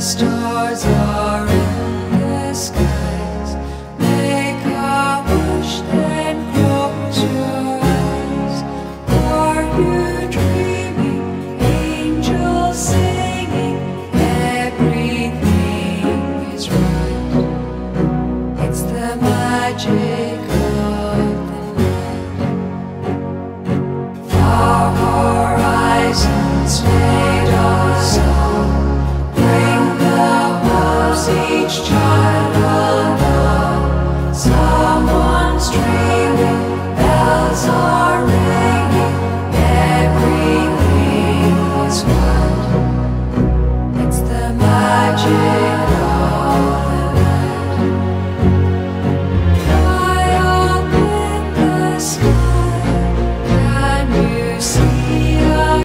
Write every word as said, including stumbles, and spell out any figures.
stars are in the skies. Make a wish, then close your eyes. Are you dreaming? Angels singing, everything is right. It's the magic